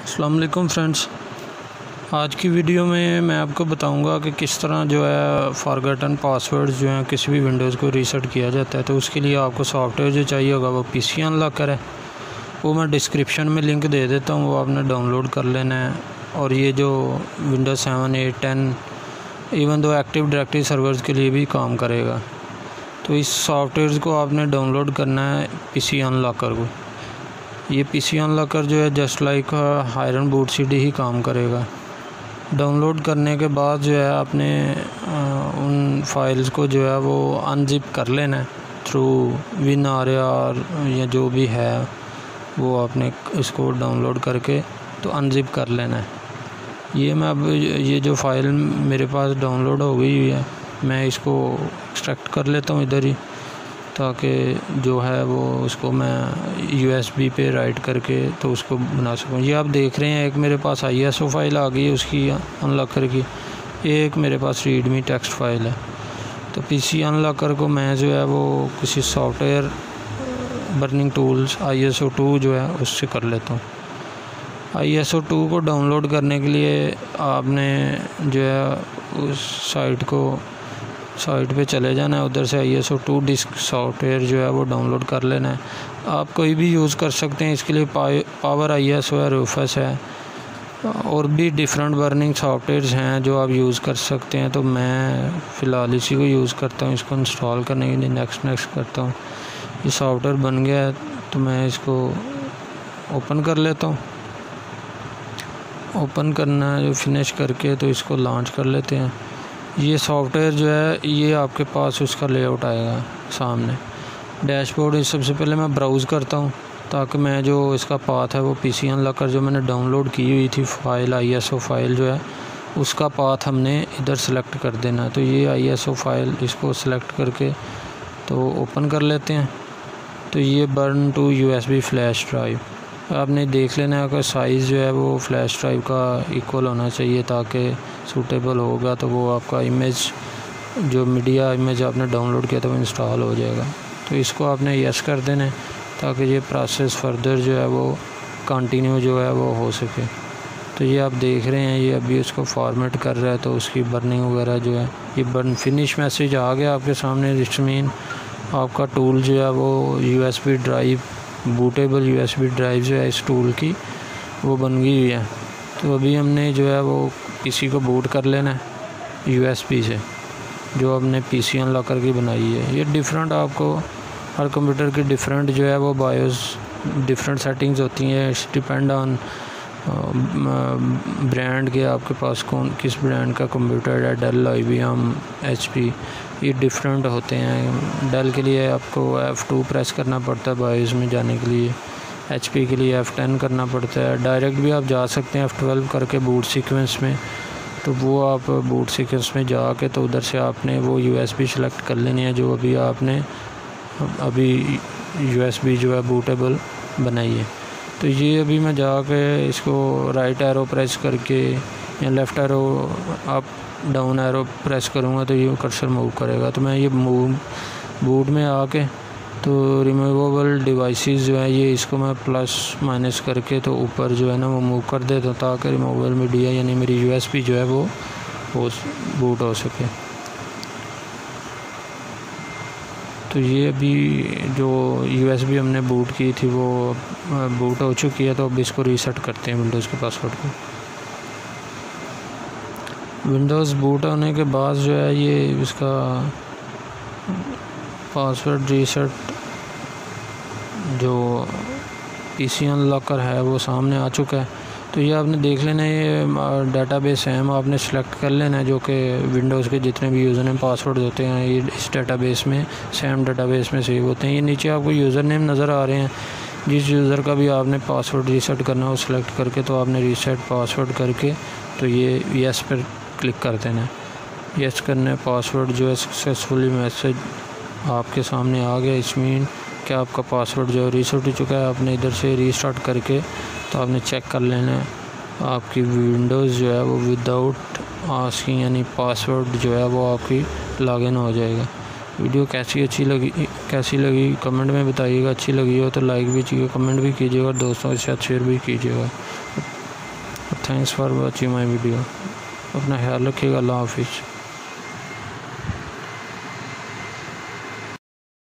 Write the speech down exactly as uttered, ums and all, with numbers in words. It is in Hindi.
अस्सलाम वालेकुम फ्रेंड्स। आज की वीडियो में मैं आपको बताऊंगा कि किस तरह जो है फॉरगॉटन पासवर्ड जो है किसी भी विंडोज़ को रीसेट किया जाता है। तो उसके लिए आपको सॉफ्टवेयर जो चाहिए होगा वो पीसी अनलॉकर है। वो मैं डिस्क्रिप्शन में लिंक दे देता हूँ, वो आपने डाउनलोड कर लेना है। और ये जो Windows seven eight ten even दो एक्टिव डायरेक्टरी सर्वर्स के लिए भी काम करेगा। तो इस सॉफ्टवेयर को आपने डाउनलोड करना है पीसी अनलॉकर को। ये पीसी अनलॉकर जो है just like iron boot CD ही काम करेगा। डाउनलोड करने के बाद जो है आपने उन फाइल्स को जो है वो अनजिप कर लेना है थ्रू विन आर या जो भी है वो आपने इसको डाउनलोड करके तो अनजिप कर लेना है। ये मैं अब ये जो फाइल मेरे पास डाउनलोड हो गई हुई है, मैं इसको एक्सट्रैक्ट कर लेता हूँ इधर ही, ताकि जो है वो उसको मैं यूएसबी पे राइट करके तो उसको बना सकूँ। ये आप देख रहे हैं, एक मेरे पास आईएसओ फाइल आ गई है उसकी अनलॉकर की, एक मेरे पास रीडमी टेक्स्ट फाइल है। तो पीसी अनलॉकर को मैं जो है वो किसी software burning tools I S O to जो है उससे कर लेता हूँ। आई एस ओ टू को डाउनलोड करने के लिए आपने जो है उस साइट को साइट पे चले जाना है, उधर से I S O to disk software जो है वो डाउनलोड कर लेना है। आप कोई भी यूज़ कर सकते हैं, इसके लिए पावर आई एस ओ है, रूफस है, और भी डिफरेंट बर्निंग सॉफ्टवेयर्स हैं जो आप यूज़ कर सकते हैं। तो मैं फ़िलहाल इसी को यूज़ करता हूँ। इसको इंस्टॉल करने के लिए नेक्स्ट नेक्स्ट करता हूँ। ये सॉफ्टवेयर बन गया है तो मैं इसको ओपन कर लेता हूँ। ओपन करना है जो फिनिश करके तो इसको लॉन्च कर लेते हैं। ये सॉफ्टवेयर जो है ये आपके पास उसका लेआउट आएगा सामने डैशबोर्ड। इस सबसे पहले मैं ब्राउज़ करता हूँ ताकि मैं जो इसका पाथ है वो पीसी अनलॉकर जो मैंने डाउनलोड की हुई थी फाइल आईएसओ फाइल जो है उसका पाथ हमने इधर सेलेक्ट कर देना है। तो ये आईएसओ फाइल इसको सेलेक्ट करके तो ओपन कर लेते हैं। तो ये burn to USB flash drive आपने देख लेना है कि साइज़ जो है वो फ्लैश ड्राइव का इक्वल होना चाहिए ताकि सूटेबल होगा तो वो आपका इमेज जो मीडिया इमेज आपने डाउनलोड किया था वो इंस्टॉल हो जाएगा। तो इसको आपने यस कर देना है ताकि ये प्रोसेस फर्दर जो है वो कंटिन्यू जो है वो हो सके। तो ये आप देख रहे हैं ये अभी उसको फॉर्मेट कर रहा है तो उसकी बर्निंग वगैरह जो है ये बर्न फिनिश मैसेज आ गया आपके सामने। इट मीन आपका टूल जो है वो USB drive bootable USB drive जो है इस टूल की वो बन गई हुई है। तो अभी हमने जो है वो पीसी को बूट कर लेना है यूएसबी से जो हमने पीसी अनलॉकर की बनाई है। ये डिफरेंट आपको हर कंप्यूटर की डिफरेंट जो है वो बायोस डिफरेंट सेटिंग्स होती हैं। इट्स डिपेंड ऑन ब्रांड के आपके पास कौन किस ब्रांड का कंप्यूटर है, डेल, आईबीएम, एचपी, ये डिफरेंट होते हैं। डेल के लिए आपको एफ़ टू प्रेस करना पड़ता है बायोस में जाने के लिए, एचपी के लिए एफ़ टेन करना पड़ता है। डायरेक्ट भी आप जा सकते हैं एफ़ ट्वेल्व करके बूट सीक्वेंस में। तो वो आप बूट सीक्वेंस में जाके तो उधर से आपने वो यूएसबी सेलेक्ट कर लेनी है जो अभी आपने अभी यूएसबी जो है बूटेबल बनाई है। तो ये अभी मैं जाके इसको राइट एरो प्रेस करके या left arrow up down arrow press करूँगा तो ये कर्सर मूव करेगा। तो मैं ये मूव बूट में आके तो रिमूवेबल डिवाइसेस जो है ये इसको मैं प्लस माइनस करके तो ऊपर जो है ना वो मूव कर देता हूँ ताकि रिमूवेबल मीडिया यानी मेरी यूएसबी जो है वो वो बूट हो सके। तो ये अभी जो यूएसबी हमने बूट की थी वो बूट हो चुकी है। तो अब इसको रीसेट करते हैं विंडोज़ के पासवर्ड को। विंडोज़ बूट होने के बाद जो है ये इसका पासवर्ड रीसेट जो पीसी अनलॉकर है वो सामने आ चुका है। तो ये आपने देख लेना है ये डाटाबेस है आपने सेलेक्ट कर लेना है जो कि विंडोज़ के जितने भी यूज़र नेम पासवर्ड होते हैं ये इस डाटाबेस में सेम डाटाबेस में सेव होते हैं। ये नीचे आपको यूज़र नेम नज़र आ रहे हैं, जिस यूज़र का भी आपने पासवर्ड रीसेट करना है वो सिलेक्ट करके तो आपने रीसेट पासवर्ड करके तो ये यस पर क्लिक कर देना है। यस करने पासवर्ड जो है सक्सेसफुली मैसेज आपके सामने आ गया। इस मीन कि आपका पासवर्ड जो है रीसेट हो चुका है। आपने इधर से रीस्टार्ट करके तो आपने चेक कर लेना है आपकी विंडोज़ जो है वो विदाउट आस्किंग यानी पासवर्ड जो है वो आपकी लॉगिन हो जाएगा। वीडियो कैसी अच्छी लगी कैसी लगी कमेंट में बताइएगा। अच्छी लगी हो तो लाइक भी कीजिएगा, कमेंट भी कीजिएगा और दोस्तों के साथ शेयर भी कीजिएगा। Thanks for watching my video. अपना ख्याल रखिएगा। अल्लाह हाफिज़।